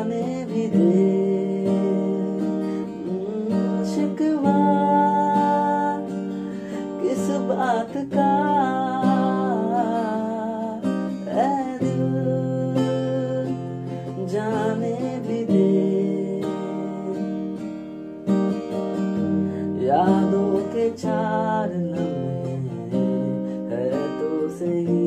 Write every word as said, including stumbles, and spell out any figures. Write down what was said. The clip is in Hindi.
जाने भी दे। शिकवा किस बात का ऐ दिल जाने भी दे। यादों के चार लम्हे है तो सही